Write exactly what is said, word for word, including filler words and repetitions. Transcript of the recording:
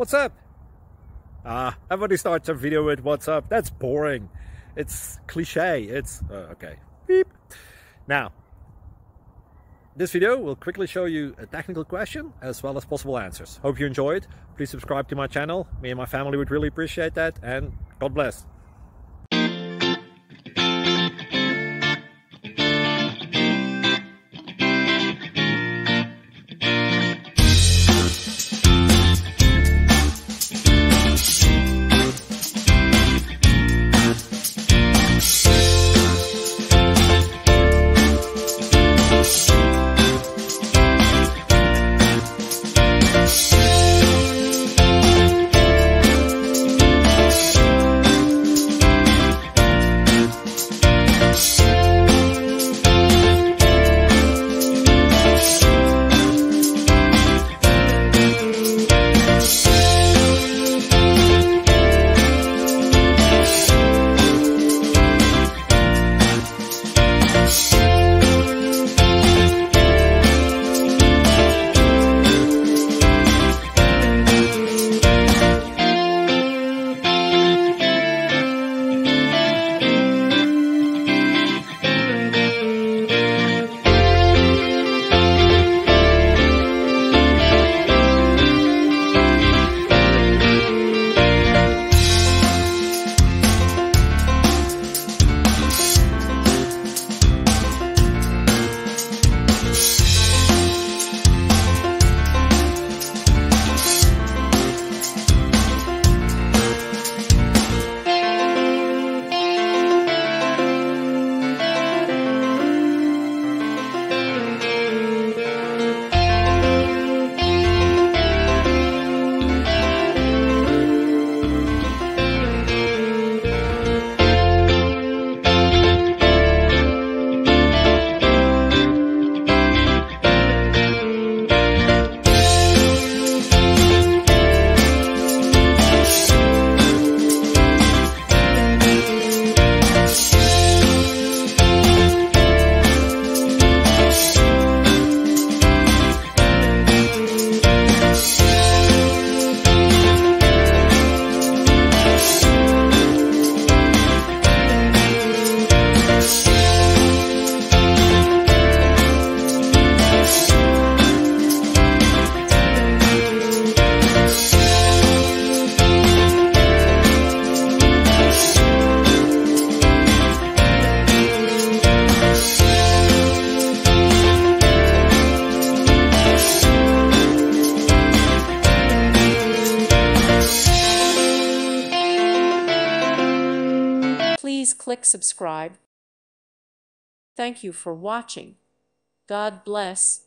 What's up? Ah, everybody starts a video with what's up. That's boring. It's cliche. It's uh, okay. Beep. Now, this video will quickly show you a technical question as well as possible answers. Hope you enjoyed. Please subscribe to my channel. Me and my family would really appreciate that, and God bless. Please click subscribe. Thank you for watching. God bless.